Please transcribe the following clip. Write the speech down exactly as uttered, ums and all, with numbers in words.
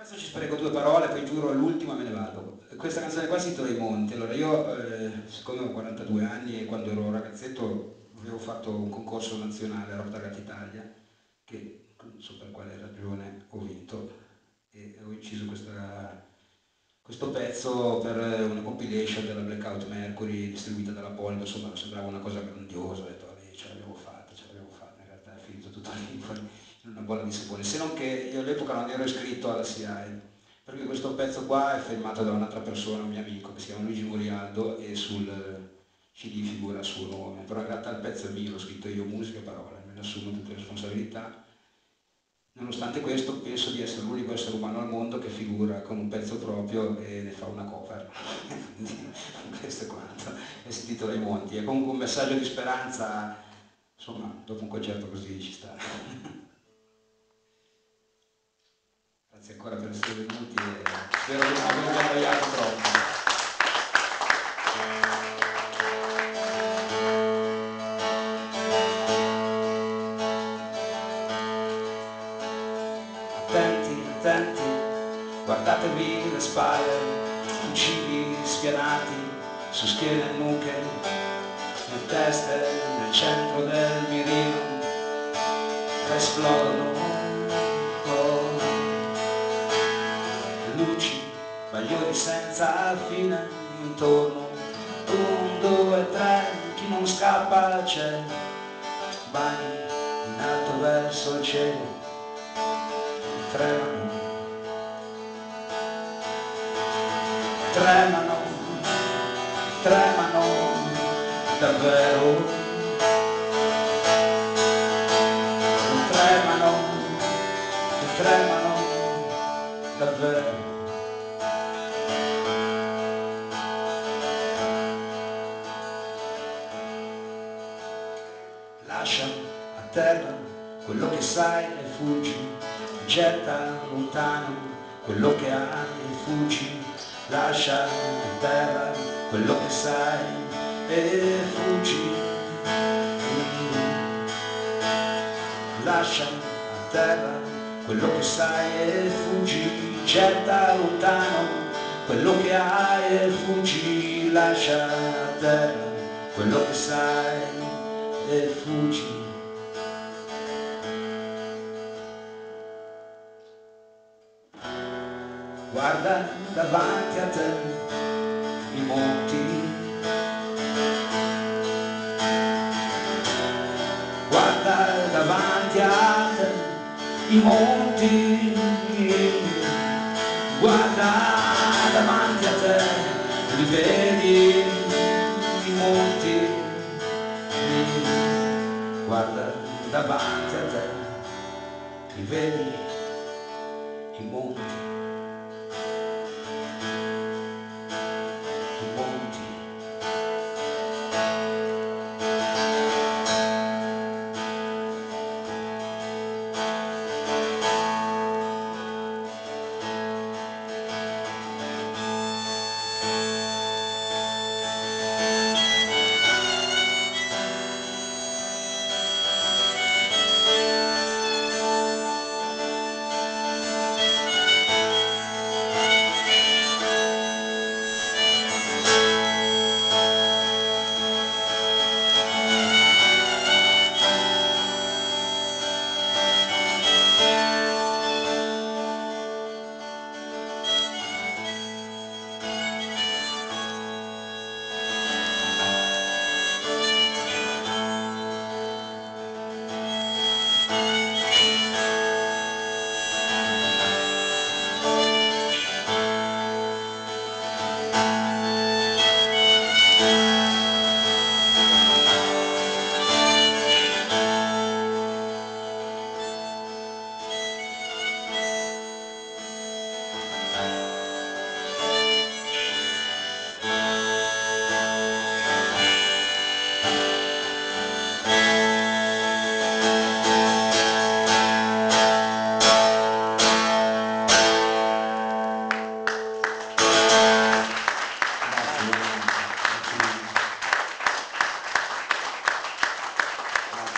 Adesso ci spreco due parole, poi giuro l'ultima me ne vado. Questa canzone qua si intitola I Monti. Allora io, eh, siccome ho quarantadue anni e quando ero ragazzetto avevo fatto un concorso nazionale a Rotterdam Italia, che non so per quale ragione ho vinto e ho inciso questa, questo pezzo per una compilation della Blackout Mercury distribuita dalla Polydor. Insomma sembrava una cosa grandiosa, ho detto vabbè, ce l'avevo fatta, ce l'avevo fatta, in realtà è finito tutto lì in una bolla di sapone, se non che io all'epoca non ero iscritto alla S I A E, perché questo pezzo qua è firmato da un'altra persona, un mio amico che si chiama Luigi Murialdo, e sul C D figura il suo nome, però in realtà il pezzo è mio, l'ho scritto io, musica e parole, me ne assumo tutte le responsabilità. Nonostante questo penso di essere l'unico essere umano al mondo che figura con un pezzo proprio e ne fa una cover. Questo è quanto, e si intitola I Monti, è comunque un messaggio di speranza, insomma, dopo un concerto così ci sta. Grazie ancora per essere venuti e spero di non avervi annoiato troppo. Attenti, attenti, guardatevi le spalle, fucili spianati su schiene e nuche, le teste nel centro del mirino esplodono. Luci, bagliori senza fine intorno, un, due, tre, chi non scappa c'è, bagni in alto verso il cielo, tremano, tremano, tremano davvero, tremano, tremano davvero. Lascia a terra quello che sai e fuggi, getta lontano quello che hai e fuggi, lascia a terra quello che sai e fuggi, lascia a terra quello che sai e fuggi, getta lontano quello che hai e fuggi, lascia a terra quello che sai e fuggi. Guarda davanti a te i monti, guarda davanti a te i monti, guarda davanti a te, li vedi i monti, guarda davanti a te, li vedi i monti.